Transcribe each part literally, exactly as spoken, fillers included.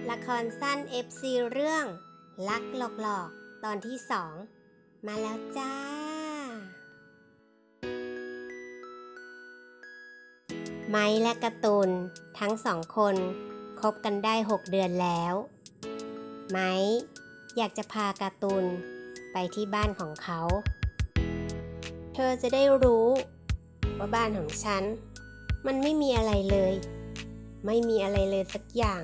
ละครสั้น เอฟ ซี เรื่องรักหลอกๆตอนที่สองมาแล้วจ้าไม้และการ์ตูนทั้งสองคนคบกันได้หกเดือนแล้วไม้อยากจะพาการ์ตูนไปที่บ้านของเขาเธอจะได้รู้ว่าบ้านของฉันมันไม่มีอะไรเลยไม่มีอะไรเลยสักอย่าง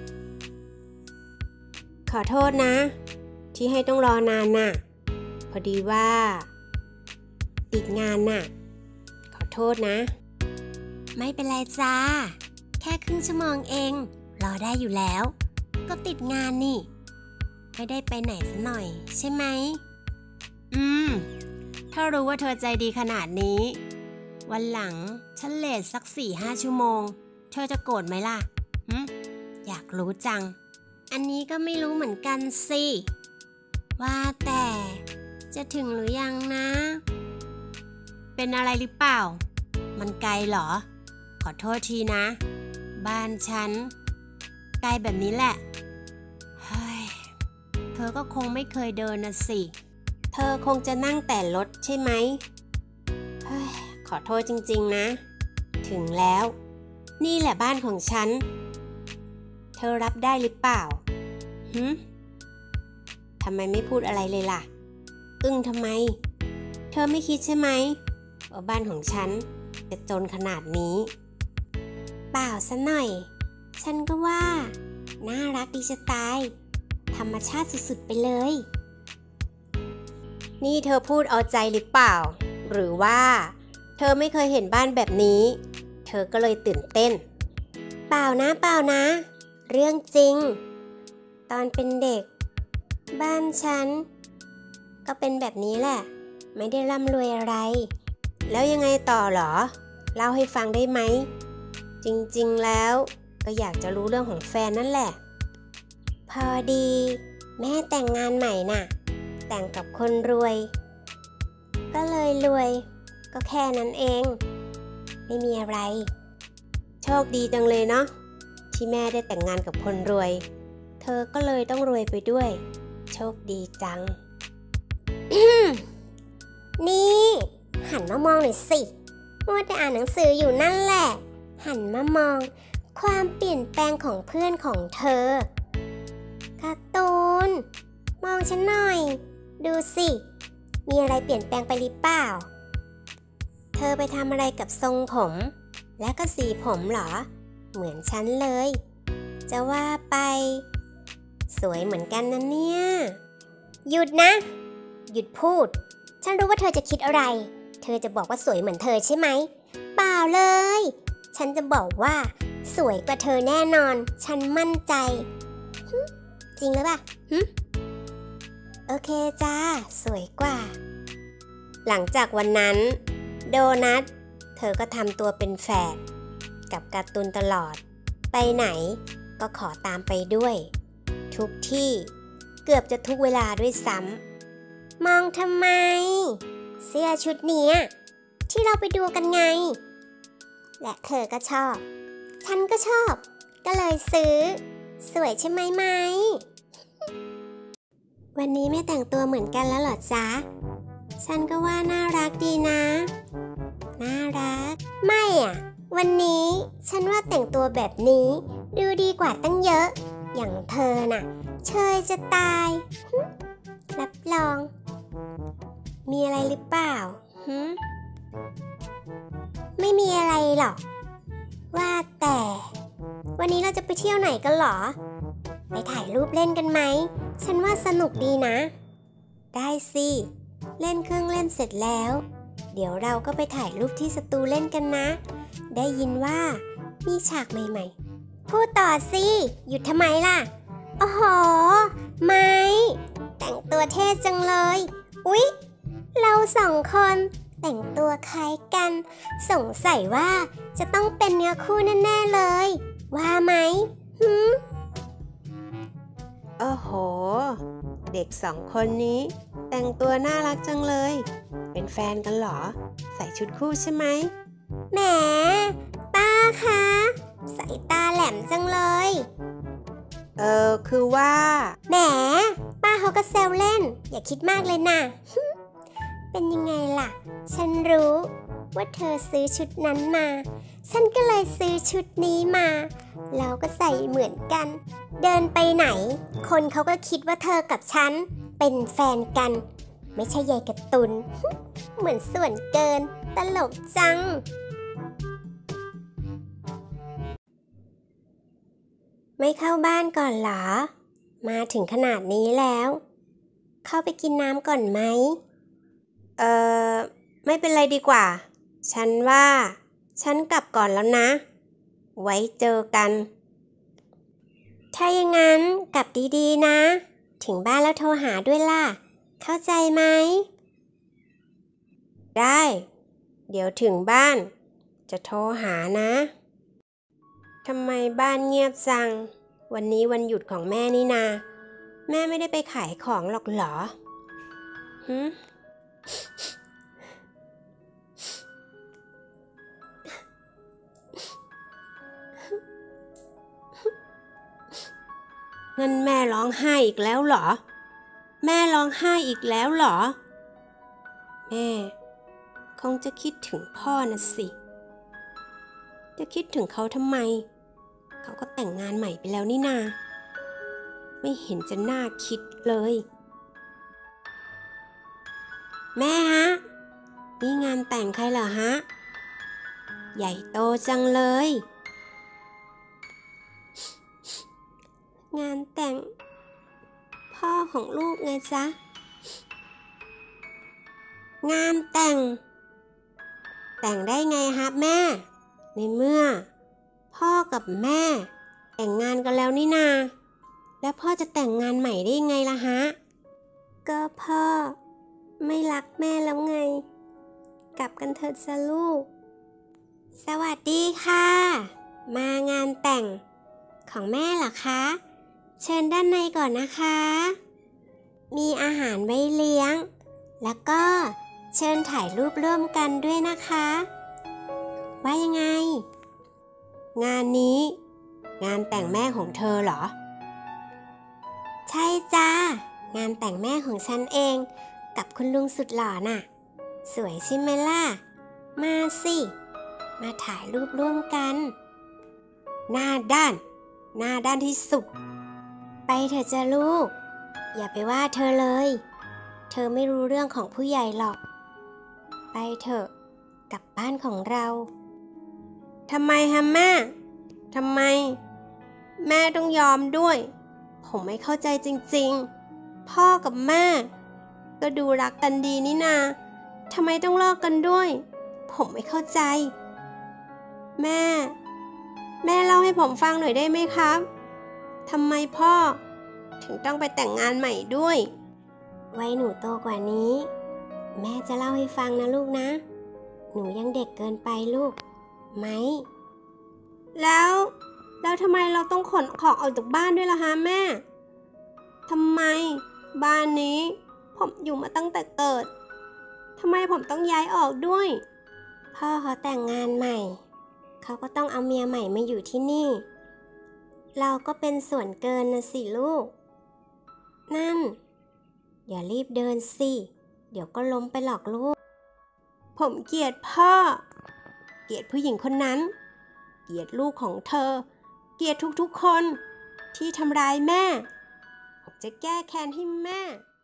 ขอโทษนะที่ให้ต้องรอนานน่ะพอดีว่าติดงานน่ะขอโทษนะไม่เป็นไรจ้าแค่ครึ่งชั่วโมงเองรอได้อยู่แล้วก็ติดงานนี่ไม่ได้ไปไหนซะหน่อยใช่ไหมอืมถ้ารู้ว่าเธอใจดีขนาดนี้วันหลังฉันเลทสักสี่ห้าชั่วโมงเธอจะโกรธไหมล่ะหึอยากรู้จังอันนี้ก็ไม่รู้เหมือนกันสิว่าแต่จะถึงหรือยังนะเป็นอะไรหรือเปล่ามันไกลเหรอขอโทษทีนะบ้านฉันไกลแบบนี้แหละเฮ้ยเธอก็คงไม่เคยเดินนะสิเธอคงจะนั่งแต่รถใช่ไหมเฮ้ยขอโทษจริงๆนะถึงแล้วนี่แหละบ้านของฉันเธอรับได้หรือเปล่าหึทำไมไม่พูดอะไรเลยล่ะอึ้งทำไมเธอไม่คิดใช่ไหมว่าบ้านของฉันจะจนขนาดนี้เปล่าซะหน่อยฉันก็ว่าน่ารักดีจะตายธรรมชาติสุดๆไปเลยนี่เธอพูดเอาใจหรือเปล่าหรือว่าเธอไม่เคยเห็นบ้านแบบนี้เธอก็เลยตื่นเต้นเปล่านะเปล่านะเรื่องจริงตอนเป็นเด็กบ้านฉันก็เป็นแบบนี้แหละไม่ได้ร่ำรวยอะไรแล้วยังไงต่อเหรอเล่าให้ฟังได้ไหมจริงๆแล้วก็อยากจะรู้เรื่องของแฟนนั่นแหละพอดีแม่แต่งงานใหม่น่ะแต่งกับคนรวยก็เลยรวยก็แค่นั้นเองไม่มีอะไรโชคดีจังเลยเนาะที่แม่ได้แต่งงานกับคนรวยเธอก็เลยต้องรวยไปด้วยโชคดีจัง นี่หันมามองหน่อยสิมัวแต่อ่านหนังสืออยู่นั่นแหละหันมามองความเปลี่ยนแปลงของเพื่อนของเธอการ์ตูนมองฉันหน่อยดูสิมีอะไรเปลี่ยนแปลงไปหรือเปล่าเธอไปทำอะไรกับทรงผมและก็สีผมเหรอเหมือนฉันเลยจะว่าไปสวยเหมือนกันนะเนี่ยหยุดนะหยุดพูดฉันรู้ว่าเธอจะคิดอะไรเธอจะบอกว่าสวยเหมือนเธอใช่ไหมเปล่าเลยฉันจะบอกว่าสวยกว่าเธอแน่นอนฉันมั่นใจจริงหรือเปล่าโอเคจ้าสวยกว่าหลังจากวันนั้นโดนัทเธอก็ทำตัวเป็นแฝดกับการ์ตูนตลอดไปไหนก็ขอตามไปด้วยทุกที่เกือบจะทุกเวลาด้วยซ้ำมองทำไมเสื้อชุดนี้ที่เราไปดูกันไงและเธอก็ชอบฉันก็ชอบก็เลยซื้อสวยใช่ไหมไหมวันนี้ไม่แต่งตัวเหมือนกันแล้วเหรอจ๊ะฉันก็ว่าน่ารักดีนะน่ารักไม่อ่ะวันนี้ฉันว่าแต่งตัวแบบนี้ดูดีกว่าตั้งเยอะอย่างเธอน่ะเชยจะตายรับรองมีอะไรหรือเปล่าฮึไม่มีอะไรหรอกว่าแต่วันนี้เราจะไปเที่ยวไหนกันหรอไปถ่ายรูปเล่นกันไหมฉันว่าสนุกดีนะได้สิเล่นเครื่องเล่นเสร็จแล้วเดี๋ยวเราก็ไปถ่ายรูปที่สตูเล่นกันนะได้ยินว่ามีฉากใหม่ๆพูดต่อสิหยุดทำไมล่ะโอ้โหไม้แต่งตัวเท่จังเลยอุ๊ยเราสองคนแต่งตัวคล้ายกันสงสัยว่าจะต้องเป็นเนื้อคู่แน่ๆเลยว่าไหมหืมโอ้โหเด็กสองคนนี้แต่งตัวน่ารักจังเลยเป็นแฟนกันเหรอใส่ชุดคู่ใช่ไหมแหมป้าคะสายตาแหลมจังเลยเออคือว่าแหมป้าเขาก็แซวเล่นอย่าคิดมากเลยนะ เป็นยังไงล่ะฉันรู้ว่าเธอซื้อชุดนั้นมาฉันก็เลยซื้อชุดนี้มาแล้วก็ใส่เหมือนกันเดินไปไหนคนเขาก็คิดว่าเธอกับฉันเป็นแฟนกันไม่ใช่ยายการ์ตูน เหมือนส่วนเกินตลกจังไม่เข้าบ้านก่อนเหรอมาถึงขนาดนี้แล้วเข้าไปกินน้ำก่อนไหมเอ่อไม่เป็นไรดีกว่าฉันว่าฉันกลับก่อนแล้วนะไว้เจอกันถ้าอย่างนั้นกลับดีๆนะถึงบ้านแล้วโทรหาด้วยล่ะเข้าใจไหมได้เดี๋ยวถึงบ้านจะโทรหานะทำไมบ้านเงียบจังวันนี้วันหยุดของแม่นี่นาแม่ไม่ได้ไปขายของหรอกเหรอฮึนั่นแม่ร้องไห้อีกแล้วเหรอแม่ร้องไห้อีกแล้วเหรอแม่คงจะคิดถึงพ่อนะสิจะคิดถึงเขาทำไมเขาก็แต่งงานใหม่ไปแล้วนี่นาไม่เห็นจะน่าคิดเลยแม่ฮะนี่งานแต่งใครเหรอฮะใหญ่โตจังเลยงานแต่งพ่อของลูกไงจ๊ะงานแต่งแต่งได้ไงฮะแม่ในเมื่อพ่อกับแม่แต่งงานกันแล้วนี่นาแล้วพ่อจะแต่งงานใหม่ได้ยังไงล่ะฮะก็พ่อไม่รักแม่แล้วไงกลับกันเถิดจ้ะลูกสวัสดีค่ะมางานแต่งของแม่เหรอคะเชิญด้านในก่อนนะคะมีอาหารไว้เลี้ยงแล้วก็เชิญถ่ายรูปร่วมกันด้วยนะคะว่ายังไงงานนี้งานแต่งแม่ของเธอเหรอใช่จ้างานแต่งแม่ของฉันเองกับคุณลุงสุดหล่อน่ะสวยใช่ไหมล่ะมาสิมาถ่ายรูปร่วมกันหน้าด้านหน้าด้านที่สุดไปเถอะจ้ะลูกอย่าไปว่าเธอเลยเธอไม่รู้เรื่องของผู้ใหญ่หรอกไปเถอะกลับบ้านของเราทำไมฮะแม่ทำไมแม่ต้องยอมด้วยผมไม่เข้าใจจริงๆพ่อกับแม่ก็ดูรักกันดีนี่นาทำไมต้องเลิกกันด้วยผมไม่เข้าใจแม่แม่เล่าให้ผมฟังหน่อยได้ไหมครับทำไมพ่อถึงต้องไปแต่งงานใหม่ด้วยไว้หนูโตกว่านี้แม่จะเล่าให้ฟังนะลูกนะหนูยังเด็กเกินไปลูกไหมแล้วแล้วทำไมเราต้องขนของออกจากบ้านด้วยล่ะฮะแม่ทำไมบ้านนี้ผมอยู่มาตั้งแต่เกิดทำไมผมต้องย้ายออกด้วยพ่อเขาแต่งงานใหม่เขาก็ต้องเอาเมียใหม่มาอยู่ที่นี่เราก็เป็นส่วนเกินนะสิลูกนั่นอย่ารีบเดินสิเดี๋ยวก็ล้มไปหรอกลูกผมเกลียดพ่อเกลียดผู้หญิงคนนั้นเกลียดลูกของเธอเกลียดทุกๆคนที่ทำร้ายแม่ผมจะแก้แค้นให้แม่